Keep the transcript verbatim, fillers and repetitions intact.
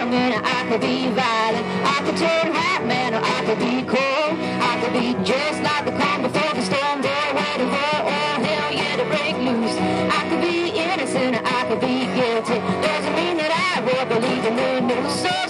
calm and I could be violent. I could turn hot, man, or I could be cold. I could be just like the calm before the storm, boy, waiting for all hell yeah to break loose. I could be innocent, or I could be guilty. Doesn't mean that I would believe in the news. So